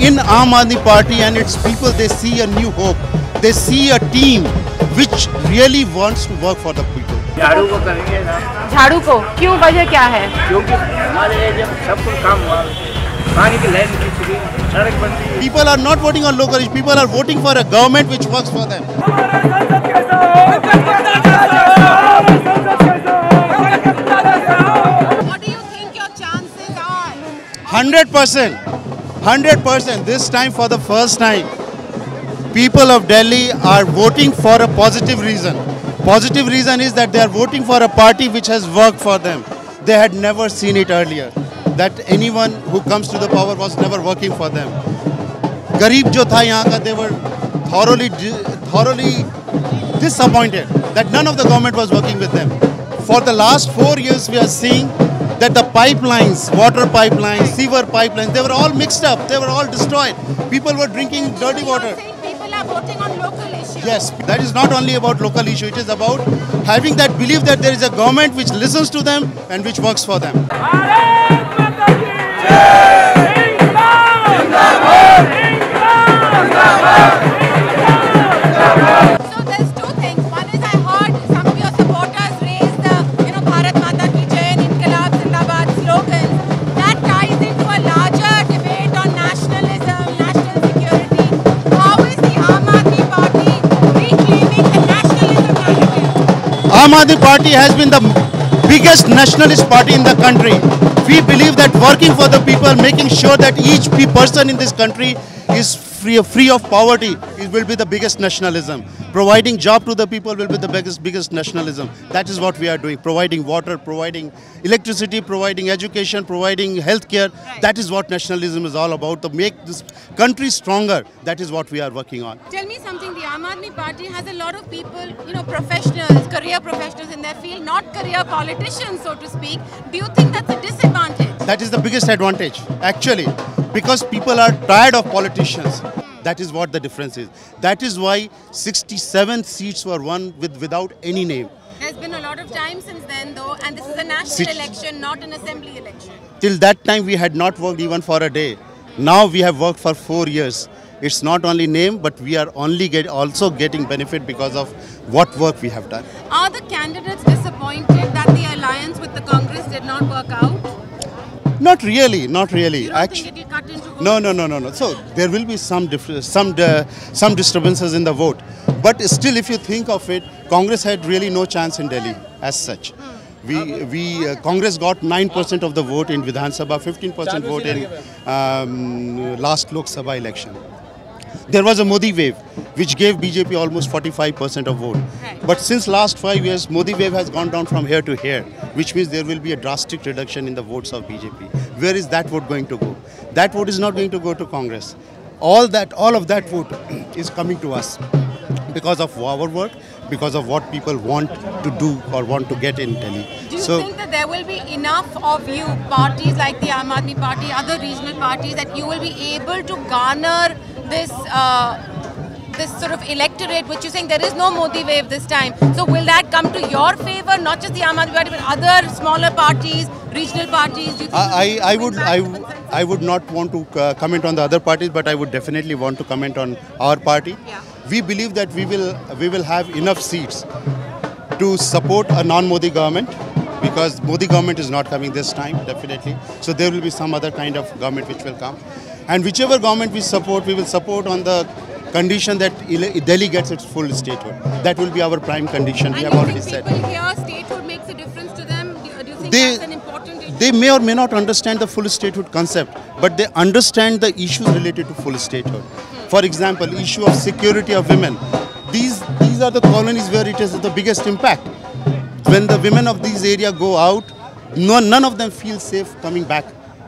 in Aam Aadmi Party and its people, they see a new hope. They see a team which really wants to work for the people. झाड़ू को करेंगे ना। झाड़ू को क्यों, वजह क्या है? क्योंकि हमारे एरिया में सब कुछ काम हुआ, पानी की लाइन खींच गई, सड़क बन गई। People are not voting on local issues. People are voting for a government which works for them. What do you think your chances are? 100%. 100%. This time, for the first time, people of Delhi are voting for a positive reason. Positive reason is that they are voting for a party which has worked for them. They had never seen it earlier. That anyone who comes to the power was never working for them. Garib jo tha yahan ka, they were thoroughly disappointed that none of the government was working with them. For the last 4 years, we are seeing that the pipelines, water pipelines, sewer pipelines, they were all mixed up. They were all destroyed. People were drinking dirty water. People are voting on local issues. Yes, that is not only about local issue. It is about having that belief that there is a government which listens to them and which works for them. So there's two things. One is I heard some of your supporters raise the, Bharat Mata Ki Jai and Inqilab Zindabad slogans. That ties into a larger debate on nationalism, national security. How is the Aam Aadmi Party reclaiming the nationalism narrative? Aam Aadmi Party has been the biggest nationalist party in the country. We believe that working for the people, making sure that each person in this country is free of poverty, it will be the biggest nationalism. Providing job to the people will be the biggest nationalism. That is what we are doing. Providing water, providing electricity, providing education, providing healthcare. Right. That is what nationalism is all about. To make this country stronger, that is what we are working on. Tell me something, the Aam Aadmi Party has a lot of people, professionals, career professionals in their field, not career politicians, so to speak. Do you think that's a disadvantage? That is the biggest advantage, actually, because people are tired of politicians. That is what the difference is. That is why 67 seats were won without any name. There's been a lot of time since then, though, and this is a national election, not an assembly election. Till that time, we had not worked even for a day. Now we have worked for 4 years. It's not only name, but we are also getting benefit because of what work we have done. Are the candidates disappointed that the alliance with the Congress did not work out? Not really, not really. You don't think it will cut into votes? No. So there will be some disturbances in the vote. But still, if you think of it, Congress had really no chance in Delhi as such. Congress got 9% of the vote in Vidhan Sabha, 15% vote in last Lok Sabha election. There was a Modi wave, which gave BJP almost 45% of vote. Right. But since last 5 years, Modi wave has gone down from here to here, which means there will be a drastic reduction in the votes of BJP. Where is that vote going to go? That vote is not going to go to Congress. All of that vote is coming to us because of our work, because of what people want to do or want to get in Delhi. Do you think that there will be enough of you, parties like the Aam Aadmi Party, other regional parties, that you will be able to garner this sort of electorate, which you're saying there is no Modi wave this time? So will that come to your favor, not just the Aam Aadmi Party, but other smaller parties, regional parties? Do you think I would not want to comment on the other parties, but I would definitely want to comment on our party. Yeah. We believe that we will have enough seats to support a non-Modi government, because Modi government is not coming this time, definitely. So there will be some other kind of government which will come. And whichever government we will support on the condition that Delhi gets its full statehood. That will be our prime condition, we have already said. People here, statehood makes a difference to them? Do you think that's an important issue? They may or may not understand the full statehood concept, but they understand the issues related to full statehood. For example, issue of security of women. These are the colonies where it is the biggest impact. When the women of these areas go out, none of them feel safe coming back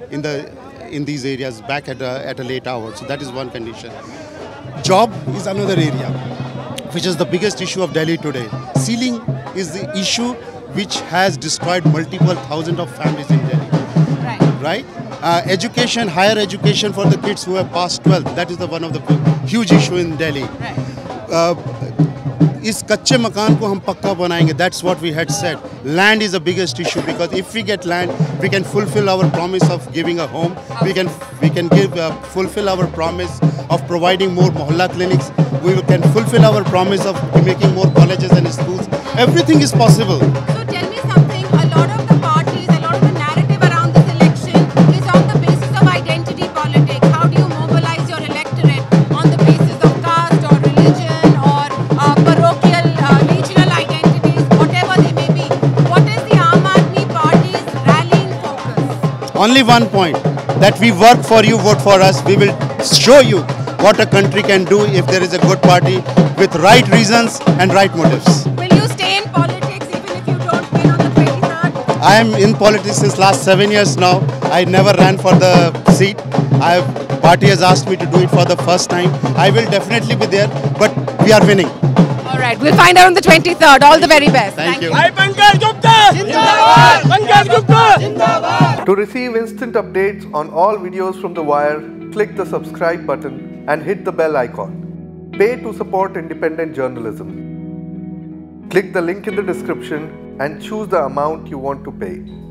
in these areas back at a late hour. So that is one condition. Job is another area, which is the biggest issue of Delhi today. Ceiling is the issue which has destroyed multiple thousands of families in Delhi. Right? Education, higher education for the kids who have passed 12th, that is one of the huge issue in Delhi. Right. इस कच्चे मकान को हम पक्का बनाएंगे. That's what we had said. Land is the biggest issue because if we get land, we can fulfill our promise of giving a home. We can fulfill our promise of providing more mohalla clinics. We can fulfill our promise of making more colleges and schools. Everything is possible. So tell me something. A lot of the parties, a lot of the narrative around this election is on the basis of identity politics. How do you mobilize your electorate on the basis of caste or religion or parochial, regional identities, whatever they may be? What is the Aam Aadmi Party's rallying focus? Only one point, that we work for you, vote for us. We will show you what a country can do if there is a good party with right reasons and right motives. Will you stay in politics even if you don't win on the 23rd? I am in politics since last 7 years now. I never ran for the seat. Party has asked me to do it for the first time. I will definitely be there, but we are winning. All right, we'll find out on the 23rd. All the very best. Thank you. Hi, Pankaj Gupta! Zindabad! Pankaj Gupta! Zindabad! To receive instant updates on all videos from The Wire, click the subscribe button and hit the bell icon. Pay to support independent journalism. Click the link in the description and choose the amount you want to pay.